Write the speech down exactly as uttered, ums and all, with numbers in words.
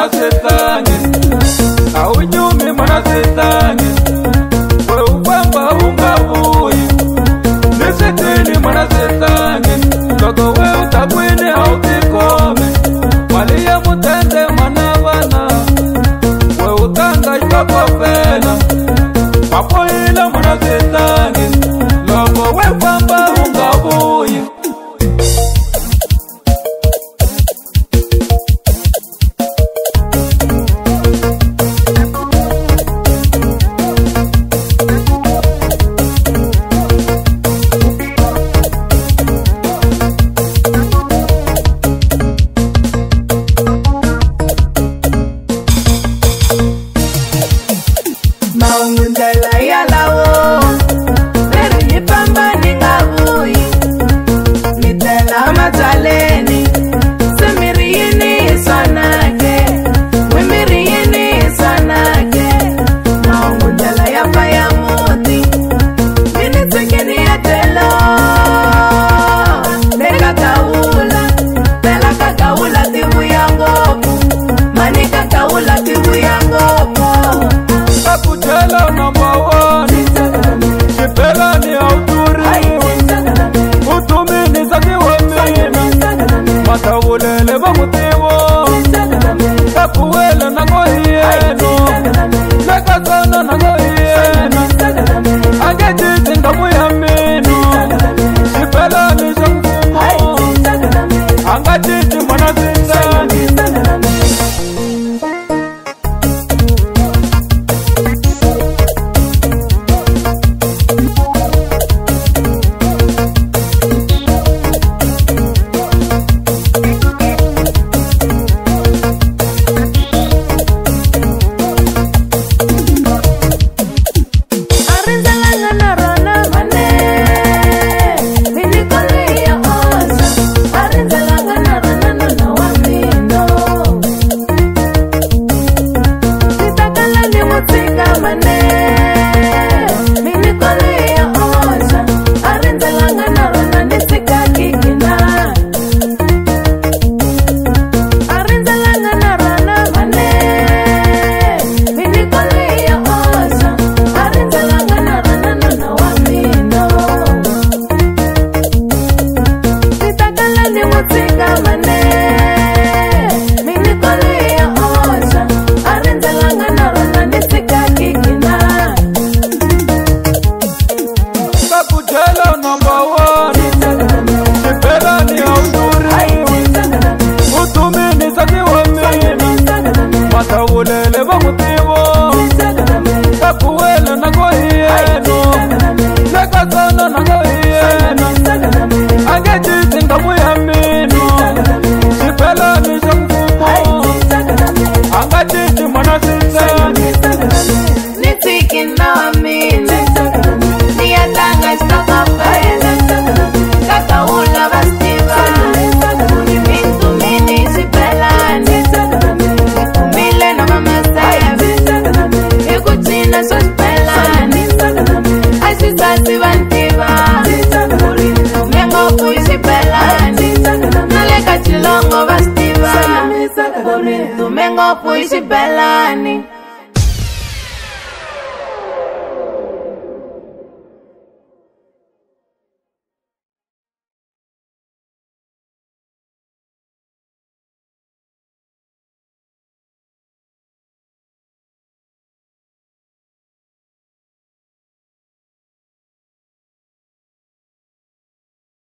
setange, aunyumi mwana setange, we upamba ungabuyi, nisetini mwana setange, logo we utakwini hautikome, malia mutende manabana, we utanga itako pena, papo ila mwana setange, logo we upamba ungabuyi. Maungundala ya lawo, pero ni pamba ni ngabuyi, mitela mataleni, semiriyini sanake, wimiriyini sanake, maungundala ya paya muti, mini sekeni ya telo, neka kaula, tela kakaula tibu yangopu, mani kakaula tibu yangopu. Kakutela number one, Shipela ni auturi, Utumi ni zaki wamini, Matawulele bamutiwo, Kakuwele na gohieno, Leka sana na gohieno, Agejiti ngamu ya minu, Shipela ni shangumo, Angajiti mwana zindani. Matawulele bamutiwo, Kakuwele na gohieno, Leka sana na gohieno, Agejiti ngamu ya minu, Shipela ni shangumo, Angajiti mwana zindani. Nitiki na wamini, Niyatanga stoka pele, Kakaula bastiva, Mintu mini Shipelani, Nikumile na mama saya, Ikuchina sospelani, Asisasi bantiva, Tumengo kui Shipelani, Naleka chilongo bastiva, Tumengo kui Shipelani.